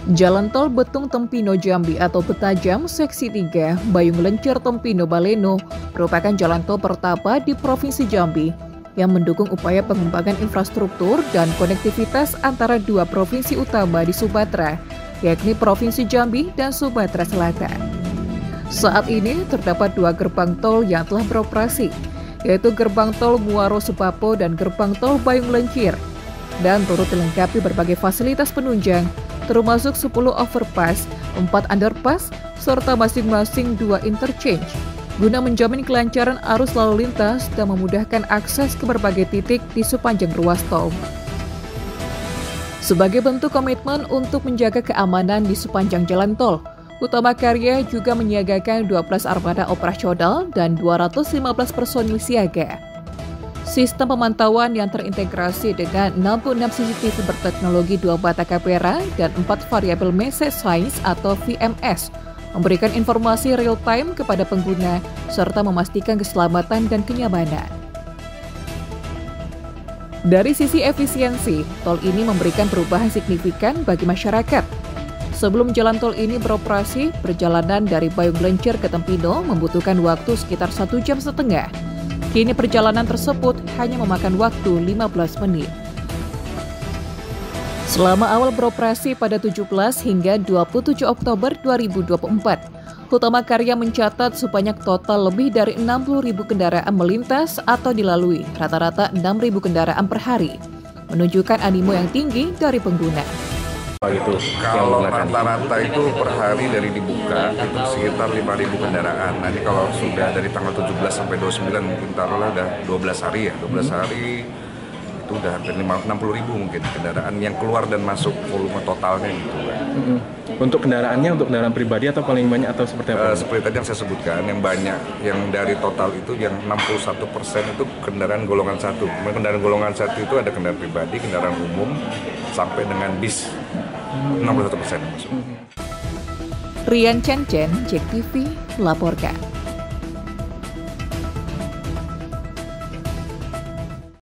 Jalan tol Betung Tempino Jambi atau Betajam Seksi 3 Bayung Lencir Tempino Baleno merupakan jalan tol pertama di Provinsi Jambi yang mendukung upaya pengembangan infrastruktur dan konektivitas antara dua provinsi utama di Sumatera, yakni Provinsi Jambi dan Sumatera Selatan. Saat ini terdapat dua gerbang tol yang telah beroperasi, yaitu gerbang tol Muaro Sepapo dan gerbang tol Bayung Lencir, dan turut dilengkapi berbagai fasilitas penunjang, termasuk 10 overpass, 4 underpass, serta masing-masing 2 interchange, guna menjamin kelancaran arus lalu lintas dan memudahkan akses ke berbagai titik di sepanjang ruas tol. Sebagai bentuk komitmen untuk menjaga keamanan di sepanjang jalan tol, Utama Karya juga menyiagakan 12 armada operasional dan 215 personil siaga. Sistem pemantauan yang terintegrasi dengan 66 CCTV berteknologi 2 mata kamera dan 4 variabel message signs atau VMS memberikan informasi real time kepada pengguna serta memastikan keselamatan dan kenyamanan. Dari sisi efisiensi, tol ini memberikan perubahan signifikan bagi masyarakat. Sebelum jalan tol ini beroperasi, perjalanan dari Bayung Lencir ke Tempino membutuhkan waktu sekitar 1,5 jam. Kini perjalanan tersebut hanya memakan waktu 15 menit. Selama awal beroperasi pada 17 hingga 27 Oktober 2024, Utama Karya mencatat sebanyak total lebih dari 60.000 kendaraan melintas atau dilalui, rata-rata 6.000 kendaraan per hari, menunjukkan animo yang tinggi dari pengguna. Kalau rata-rata itu per hari dari dibuka itu sekitar 5.000 kendaraan. Nanti kalau sudah dari tanggal 17 sampai 29 mungkin taruhlah udah 12 hari ya. 12 hari itu udah hampir 60.000 mungkin kendaraan yang keluar dan masuk volume totalnya gitu kan. Untuk kendaraannya untuk kendaraan pribadi atau paling banyak atau seperti apa? Seperti tadi yang saya sebutkan, yang banyak yang dari total itu yang 61% itu kendaraan golongan 1. Kendaraan golongan 1 itu ada kendaraan pribadi, kendaraan umum sampai dengan bis. 61% masuk. Rian Chen, JEK TV melaporkan.